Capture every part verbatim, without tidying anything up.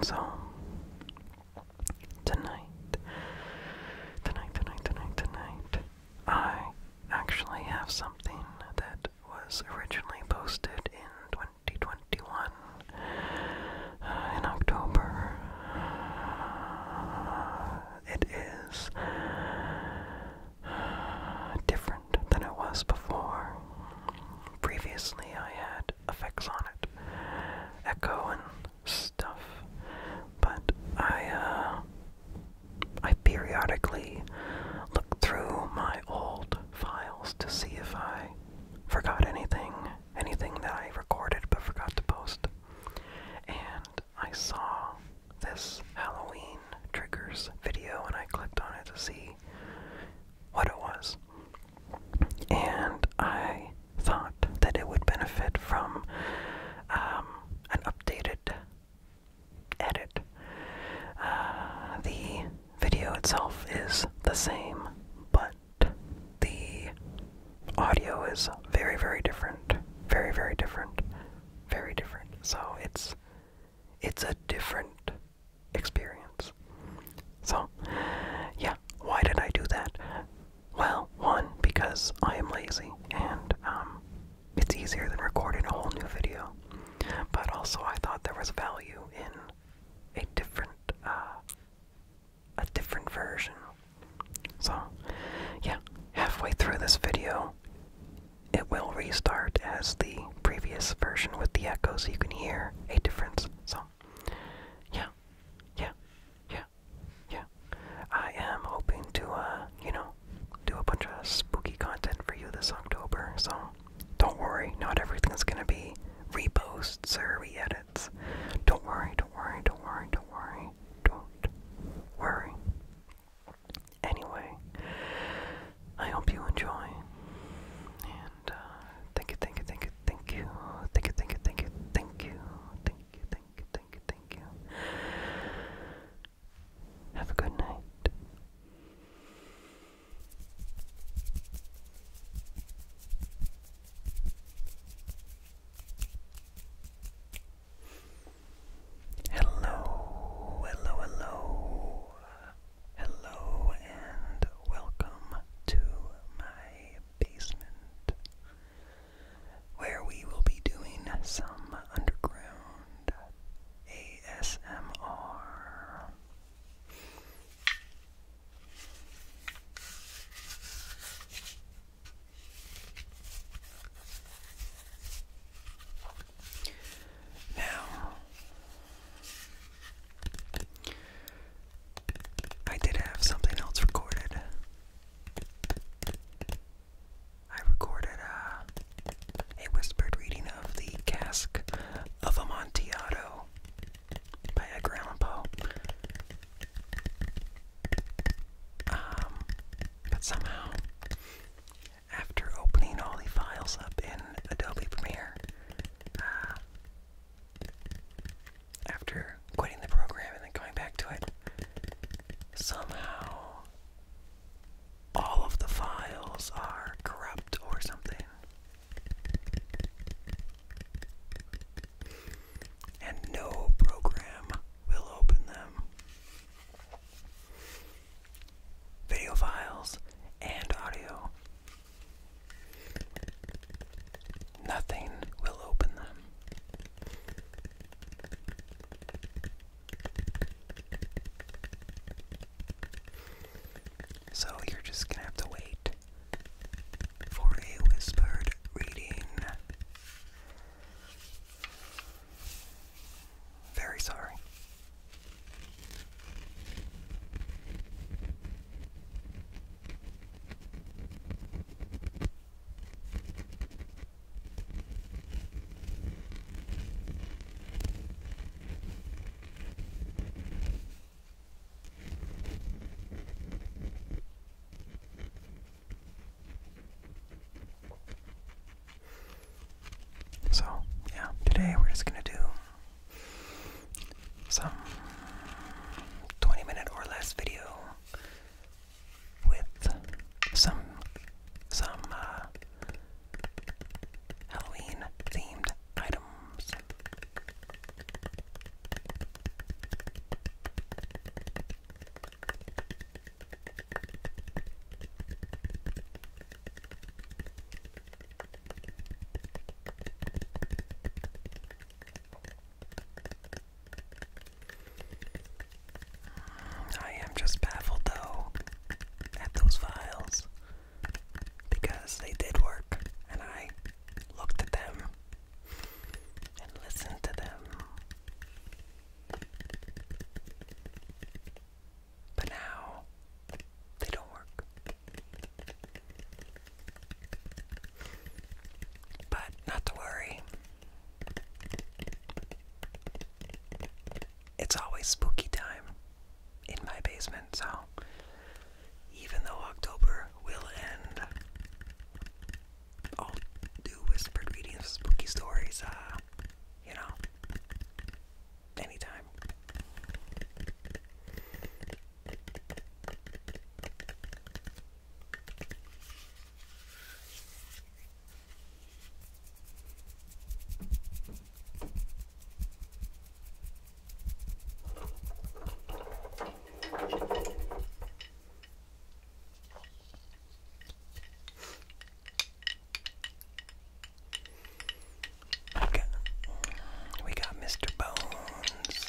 So, tonight, tonight, tonight, tonight, tonight, I actually have something that was originally posted in twenty twenty-one, uh, in October. It is different than it was before. Previously, I had effects on it, echo and stuff, but I, uh, I periodically look through my old files to see if I forgot anything, anything that I recorded but forgot to post. And I saw this Halloween Triggers video and I clicked on it to see what it was. And I thought that it would benefit from um, an updated edit. Uh, the video itself is the same, but the audio is very, very different. Very, very different. Very different. So it's it's a different experience. So, yeah, why did I do that? Well, one, because I am lazy, and um, it's easier than recording a whole new video. But also, I thought there was value in a different, uh, a different version. So, yeah, halfway through this video, it will restart as the previous version with the echo, so you can hear a difference. So, yeah, yeah, yeah, yeah. I am hoping to, uh, you know, do a bunch of spooky content for you this October, so don't worry, not everything's gonna be reposts or re-edits. Don't worry, don't worry, don't worry, don't worry, don't worry. Anyway, I hope you enjoy, and uh, thank you, thank you, thank you, thank you, thank you, thank you, thank you, thank you, thank you, thank you, thank you, thank you. Have a good night. Hello, hello, hello, hello, and welcome to my basement, where we will be doing some underground A S M R. Now, I did have something else recorded. I recorded uh, a whispered reading of the Cask of Amontillado by Edgar Allan Poe. Um, but somehow, after opening all the files up in Adobe Premiere, uh, after quitting the program and then going back to it, somehow all of the files are corrupt or something. And no program will open them. Video files and audio. Nothing will open them. So you're just gonna have to wait for a whispered reading. Very sorry. So, yeah, today we're just gonna do some twenty minute or less video with some some uh, Halloween themed items. always spooky time in my basement, so even though October will end, I'll do whispered readings of spooky stories, uh, you know, anytime. We got Mister Bones.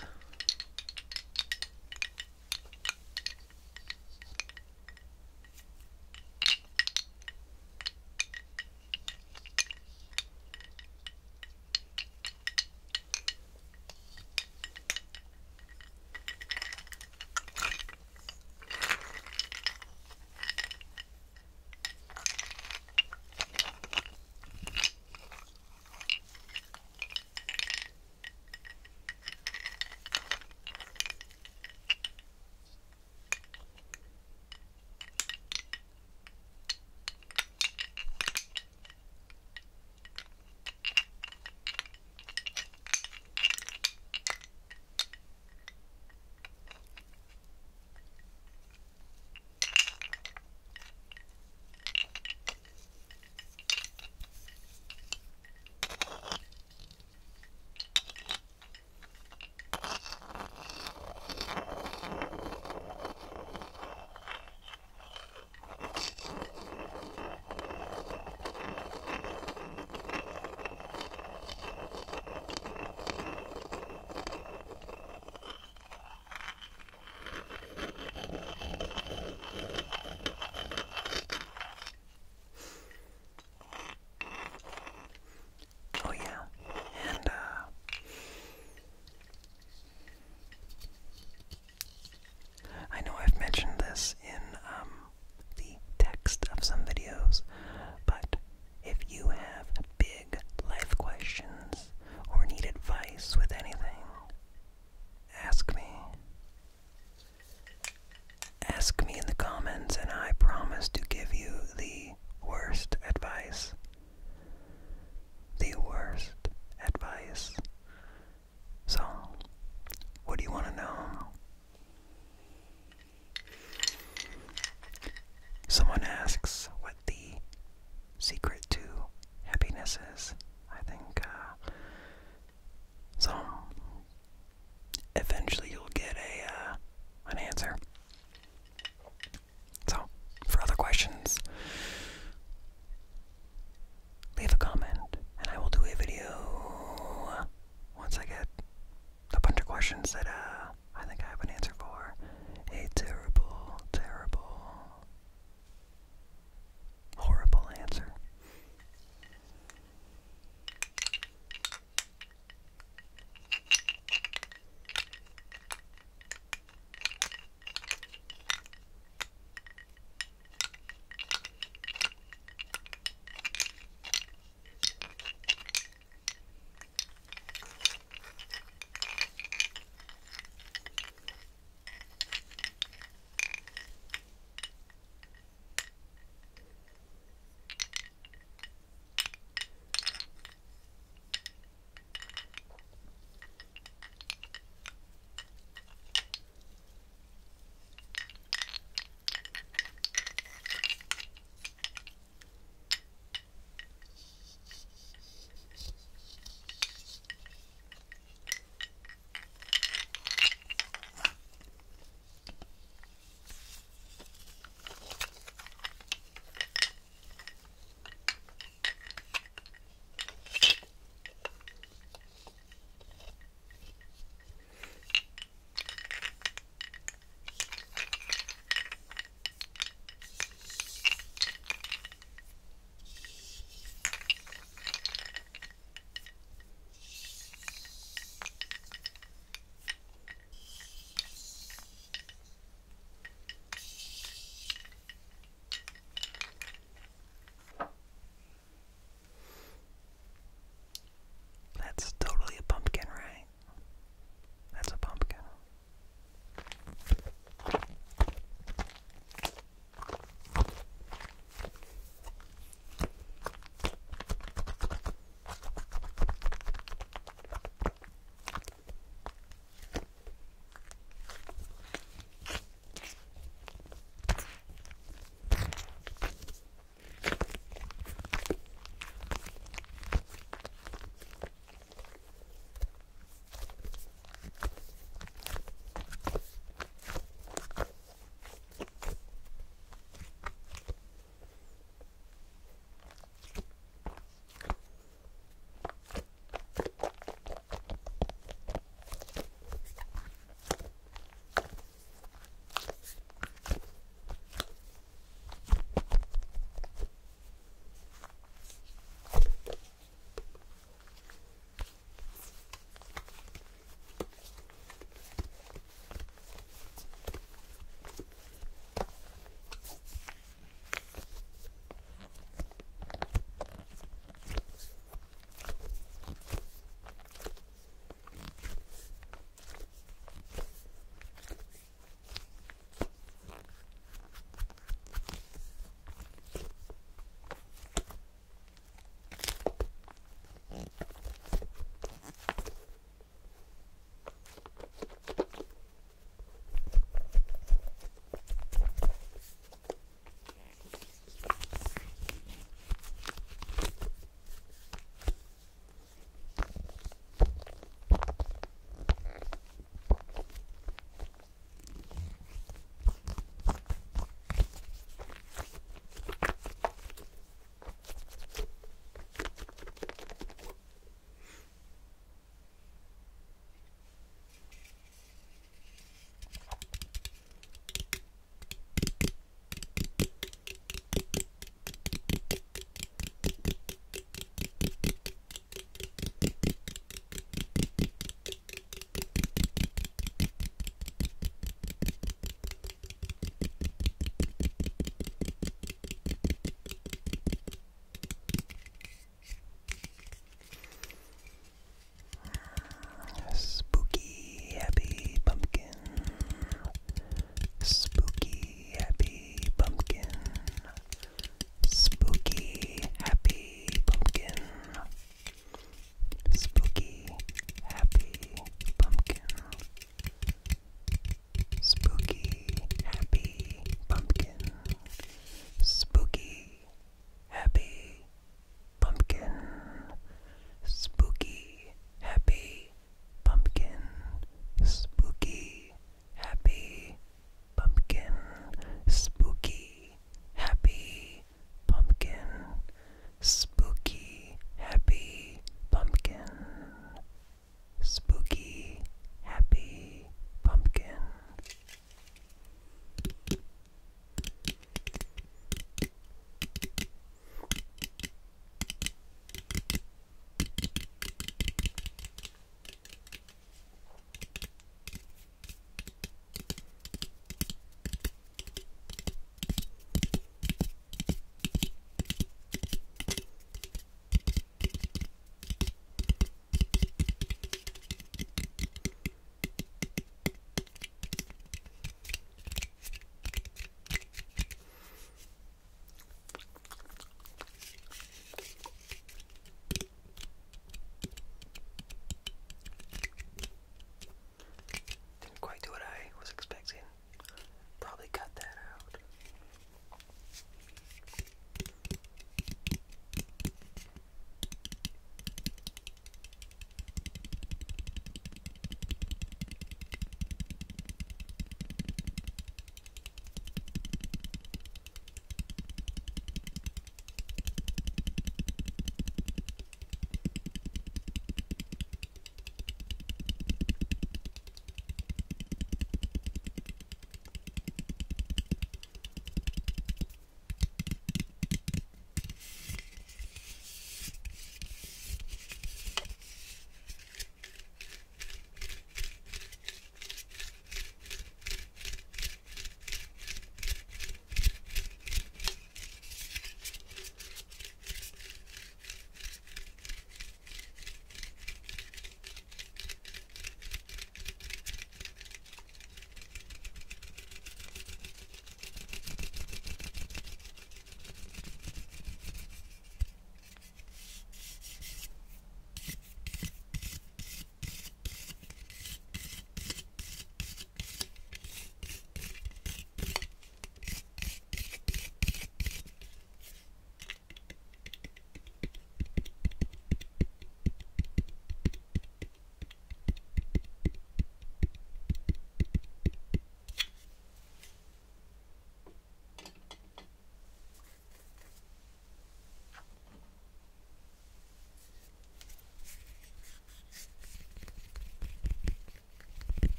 Someone asks what the secret to happiness is. I think, uh, so, eventually you'll get a, uh, an answer. So, for other questions, leave a comment, and I will do a video once I get a bunch of questions that, uh, I think I have an answer for. A terrible, terrible, horrible answer.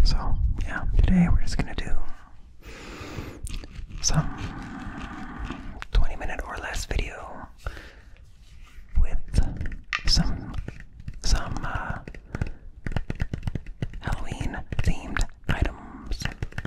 So, yeah, today we're just gonna do some twenty minute or less video with some some uh, Halloween themed items.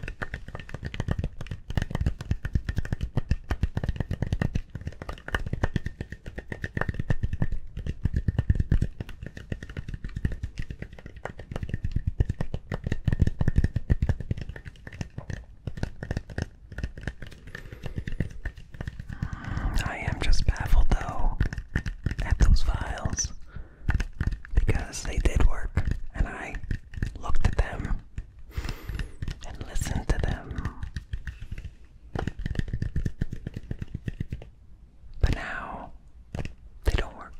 I am just baffled though at those files because they did work and I looked at them and listened to them. But now they don't work.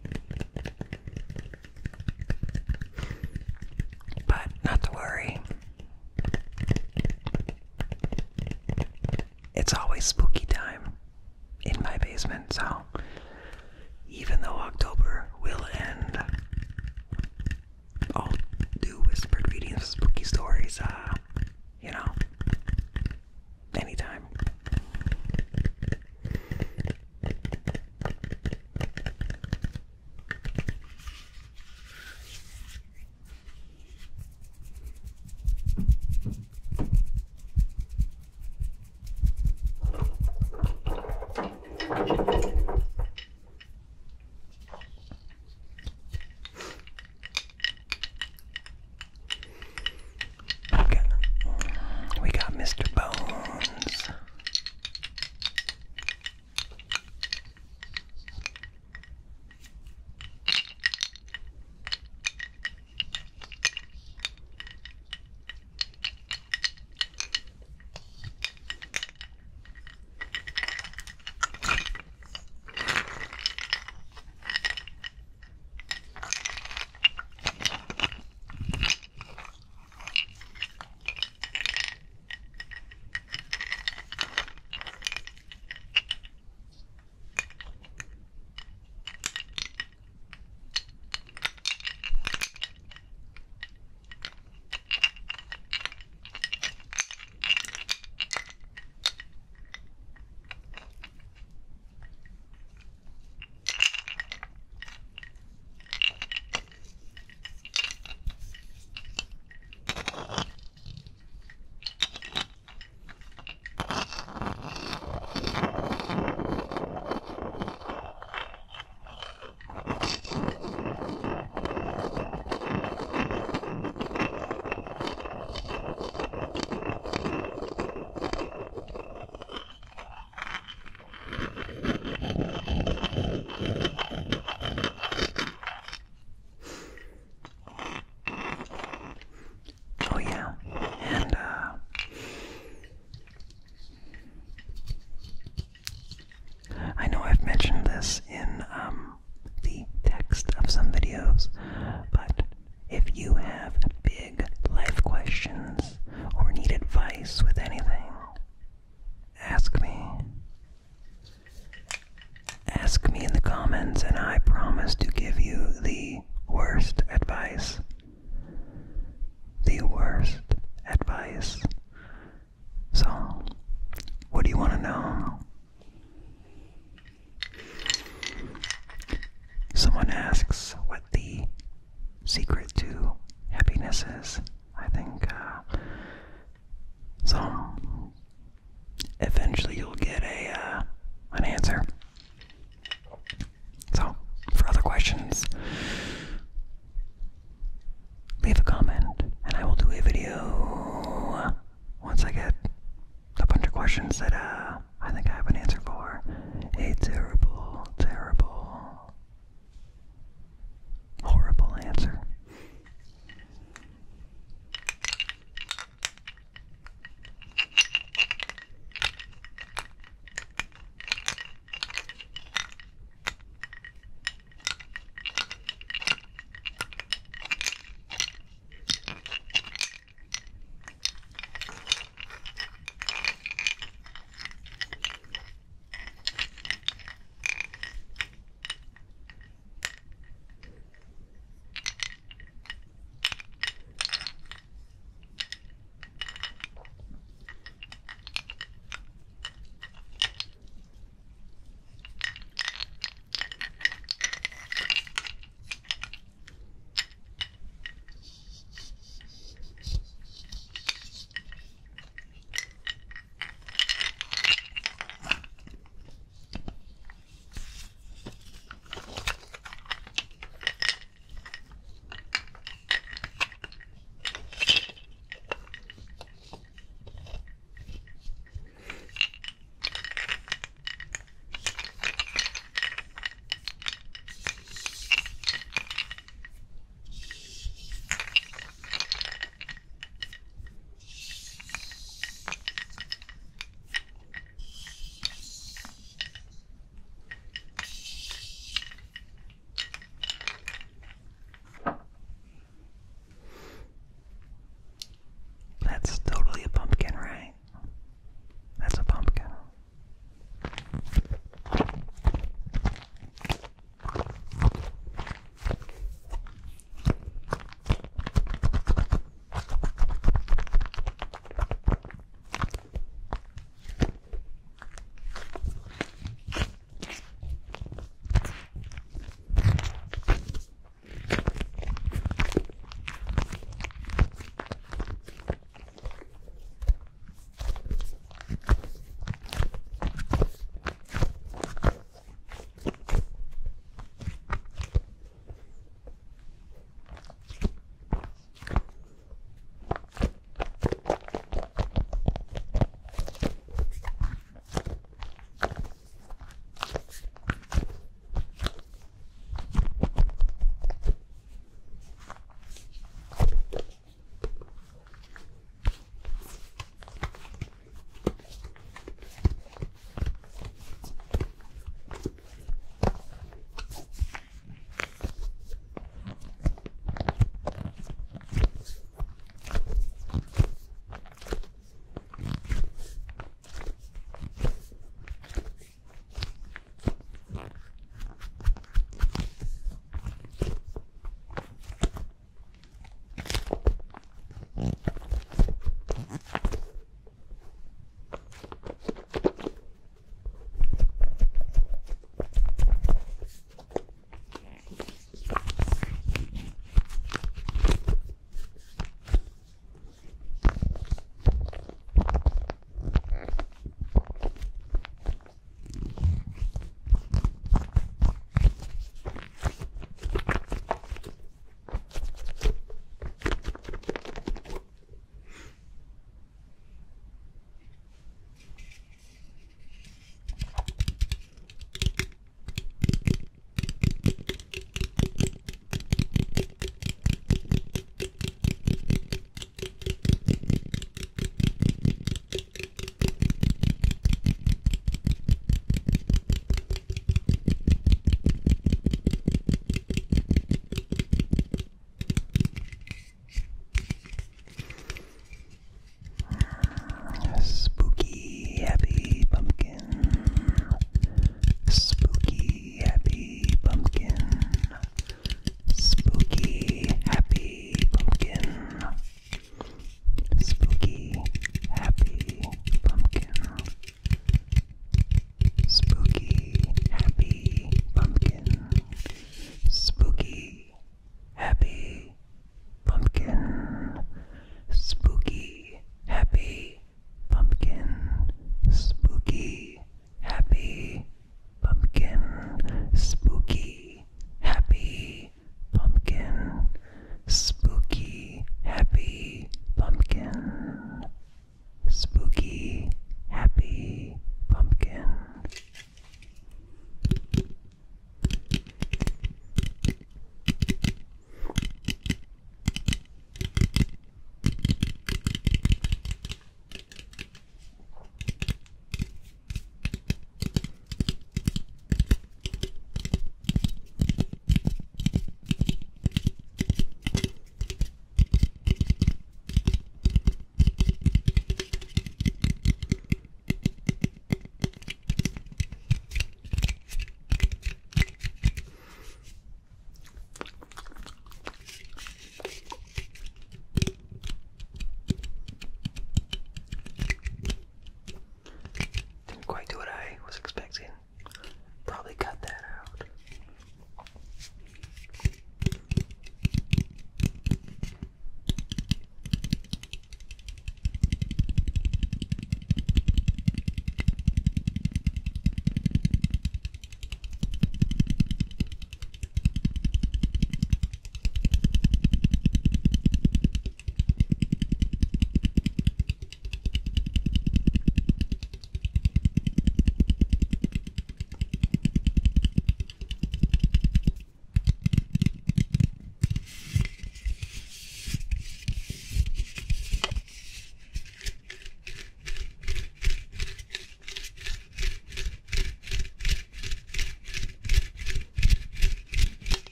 But not to worry. It's always spooky time in my basement, so even though October will end, I'll do whispered readings of spooky stories, uh, you know, anytime. We got Mister Bones. Oh yeah, and uh, I know I've mentioned this in um, the text of some videos, but if you have big life questions or need advice with anything, ask me. Ask me in the comments and I promise to give you the worst advice. The worst advice. So, what do you want to know? Someone asks what the secret to happiness is. I think, uh, so, eventually you'll get a, uh, an answer. So, for other questions, leave a comment and I will do a video once I get a bunch of questions that, uh,